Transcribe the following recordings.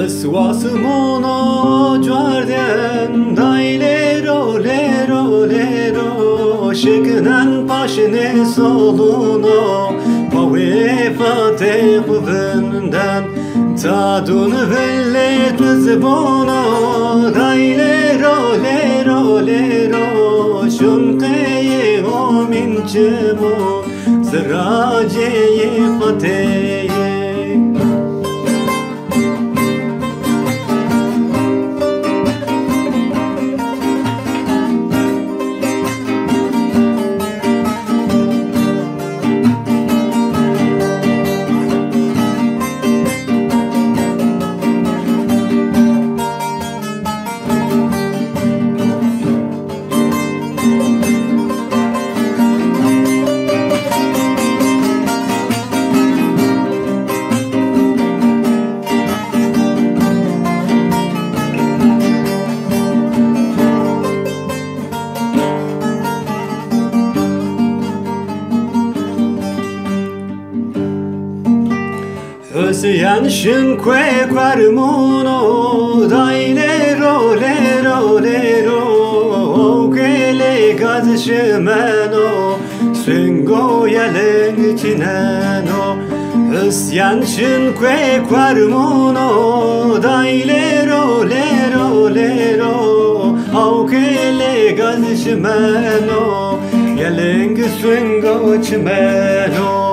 Swasmono Jordan dai lero lero lero Şıkınan paşını soluno Pave fate kuvvenden Tadun vellet zbono Dai lero lero lero Şunqeye o minçemo Zraceye fateye Hüsyan kwe kwarmuno dai lero lero lero Gele gaz shmeno Swengo yalen chineno Hüsyan kwe kwarmuno dai lero lero lero Gele gaz shmeno Yalen swengo chmeno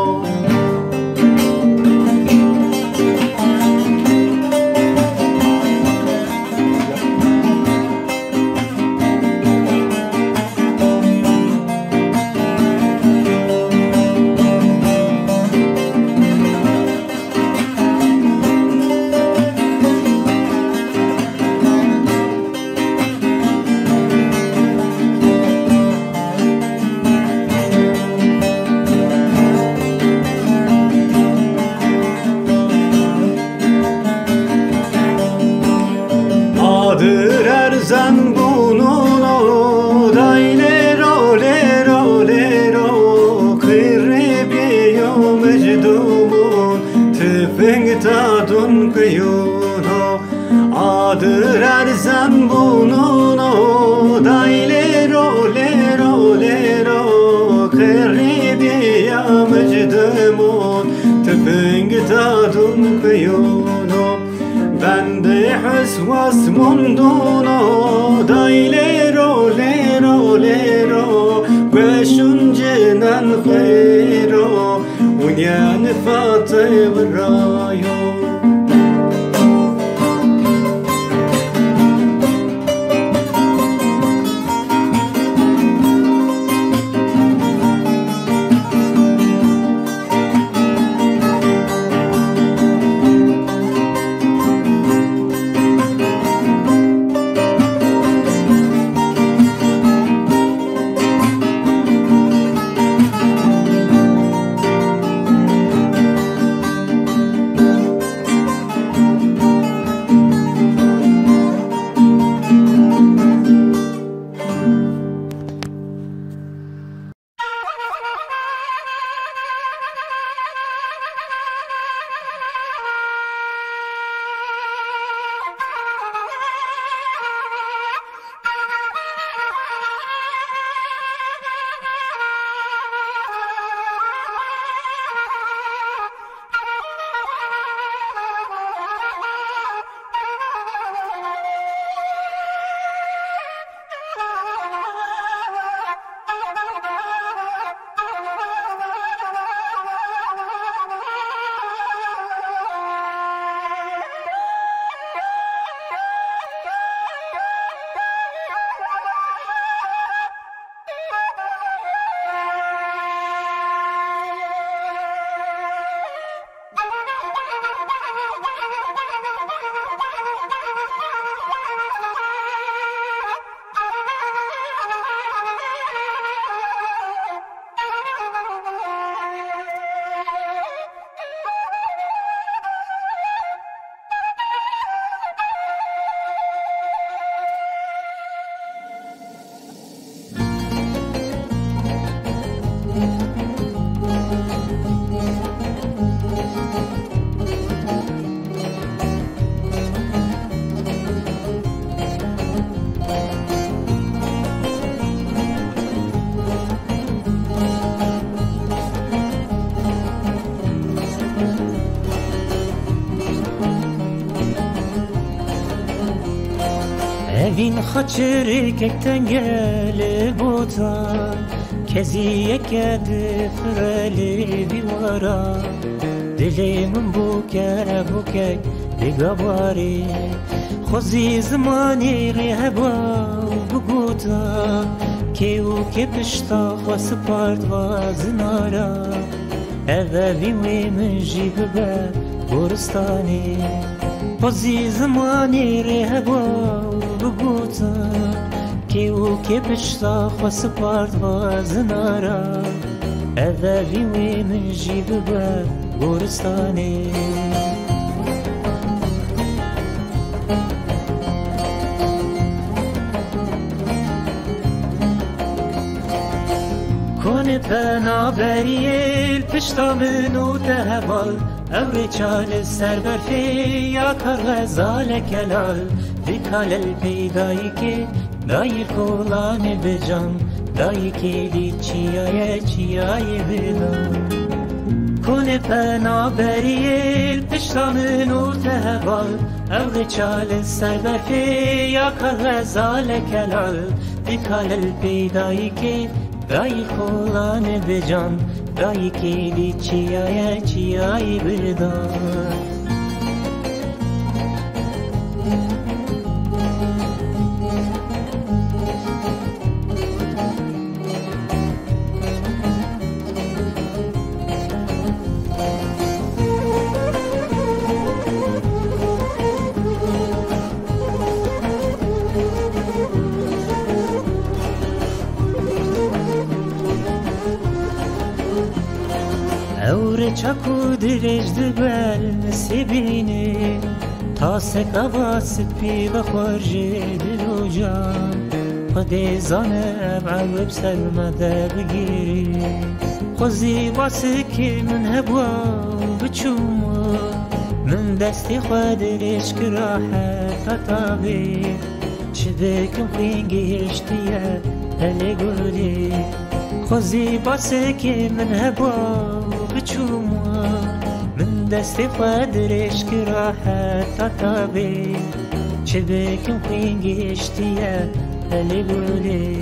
Erzan bunun dai lero lero lero Kırbiyo mecdumun tüfeng tadun kıyuno Adır erzan bunun dai lero lero lero Kırbiyo mecdumun tüfeng tadun kıyuno Bende hüsvas munduno dai lero lero lero Beşuncenen khayro Unyan fatih vrayo وین خاچری که تنگل بوتا کزی یکد فرلی بیوارا دلی من بوکه بگواری خوزی زمانی ریحبا بگوتا که او که پشتا خواست پارد و زنارا اوه بیوی من جی ببه گورستانی خوزی زمانی ریحبا بگوتا که او که پشتا خواست پارد و زنارا اوه بیوی من جی ببه گورستانی کن پنا بریل پشتا منو تهوال اوری چال سر برفی یا کار غزال کلال بیکال الپیدایی که دایی کولان بجان دایی که دی چیای بدان کن پنا بریل پشتا منو تهوال اوری چال سر برفی یا کار غزال کلال بیکال الپیدایی که دایی کولان بجان دایی که دی چیای بدان اور چاکو درج دبل سبینه تا سکوا سپی و خورجه دلو جان خود زانه بعوب سلمده بگیری خوزی واسه که من هبوا بچوم من دستی خود درش که راحت تابی چه بکم خینگی هشتیه هلی گولی خوزی واسه که من هبوا بچوما من دستی خودرش که راحت تابی چه بکم خینگی اشتیه هلی گولی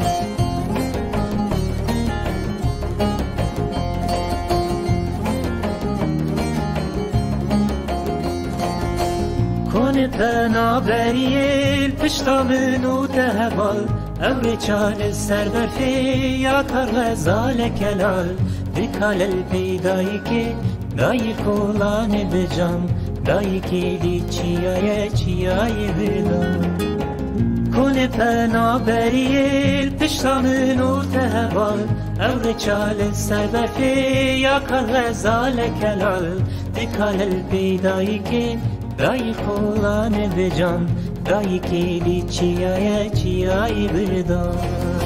کن پنا بریل پشتا منو تهوال اوری چال سر برفی یا کار غزال کلال بیکال الپیدایی که دایی کولان بجان دایی که دی چیای بدان کن پنا بریل پشتا منو تهوال اوری چال سر برفی یا کار غزال کلال بیکال الپیدایی که دایی کولان بجان دایی که دی چیای بدان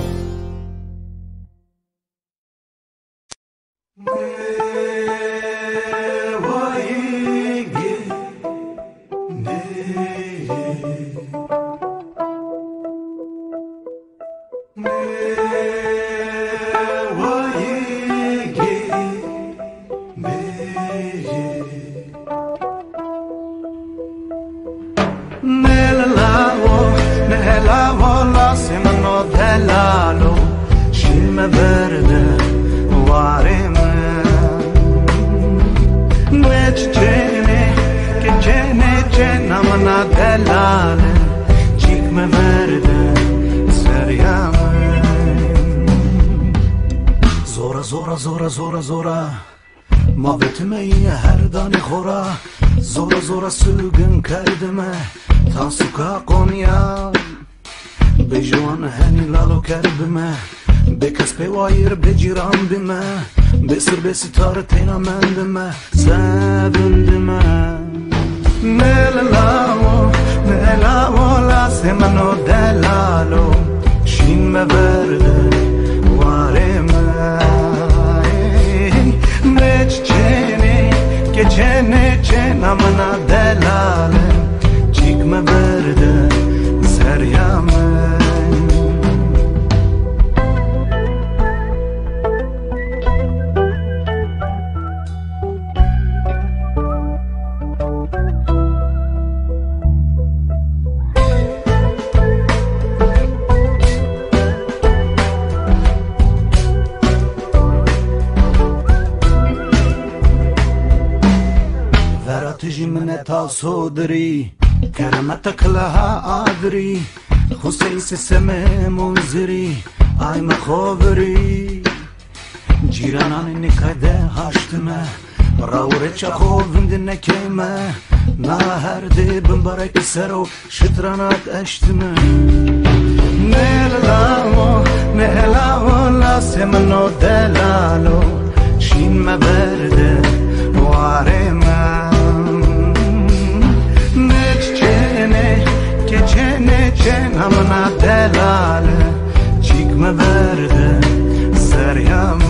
زورا ماوتمه هر دانی خورا زورا سوگن کردمه تا سوکا قونیا به جوان هنی لالو کردمه به کس پیوایر به جیران دمه به سر به ستاره تینا مندمه زدندمه نلاو لاسی منو دلالو شین مبرده وارمه که چه نمنا دلاله چیک مبرده سریامه تا صدری کرمتك لها أدري خصيص سمه منذري ay مخابري جيرانان نكده هاشتمه راوره چخوفم دنه کیمه نا هر دی بمبارک سرو شترانات اشتمه نهلاو لاسه منو دلالو شین مبرده واره من نچچنه keçene çen hamına delaله چیک مبرده سریام